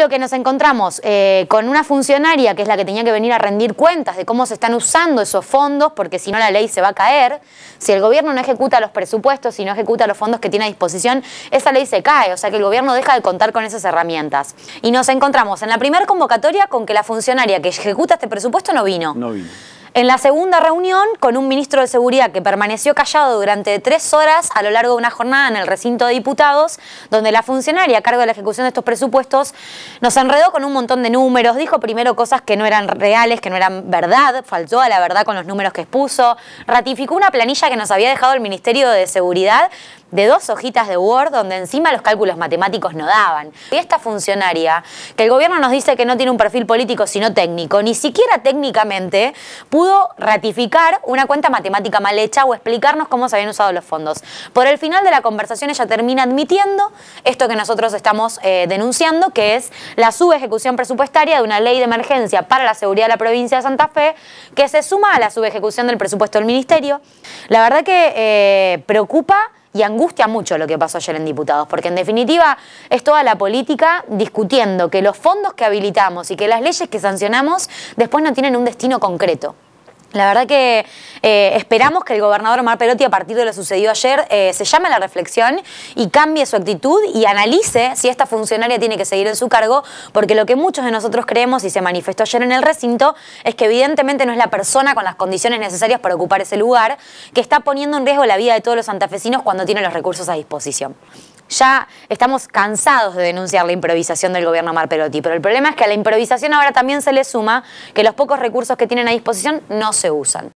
lo que nos encontramos con una funcionaria que es la que tenía que venir a rendir cuentas de cómo se están usando esos fondos, porque si no la ley se va a caer. Si el gobierno no ejecuta los presupuestos, si no ejecuta los fondos que tiene a disposición, esa ley se cae, o sea que el gobierno deja de contar con esas herramientas. Y nos encontramos en la primera convocatoria con que la funcionaria que ejecuta este presupuesto no vino. No vino. En la segunda reunión, con un ministro de Seguridad que permaneció callado durante 3 horas a lo largo de una jornada en el recinto de diputados, donde la funcionaria a cargo de la ejecución de estos presupuestos nos enredó con un montón de números, dijo primero cosas que no eran reales, que no eran verdad, faltó a la verdad con los números que expuso, ratificó una planilla que nos había dejado el Ministerio de Seguridad de 2 hojitas de Word, donde encima los cálculos matemáticos no daban. Y esta funcionaria, que el gobierno nos dice que no tiene un perfil político sino técnico, ni siquiera técnicamente pudo ratificar una cuenta matemática mal hecha o explicarnos cómo se habían usado los fondos. Por el final de la conversación ella termina admitiendo esto que nosotros estamos denunciando, que es la subejecución presupuestaria de una ley de emergencia para la seguridad de la provincia de Santa Fe, que se suma a la subejecución del presupuesto del Ministerio. La verdad que preocupa y angustia mucho lo que pasó ayer en diputados, porque en definitiva es toda la política discutiendo que los fondos que habilitamos y que las leyes que sancionamos después no tienen un destino concreto. La verdad que esperamos que el gobernador Omar Perotti, a partir de lo sucedido ayer, se llame a la reflexión y cambie su actitud y analice si esta funcionaria tiene que seguir en su cargo, porque lo que muchos de nosotros creemos y se manifestó ayer en el recinto es que evidentemente no es la persona con las condiciones necesarias para ocupar ese lugar, que está poniendo en riesgo la vida de todos los santafesinos cuando tiene los recursos a disposición. Ya estamos cansados de denunciar la improvisación del gobierno Omar Perotti, pero el problema es que a la improvisación ahora también se le suma que los pocos recursos que tienen a disposición no se usan.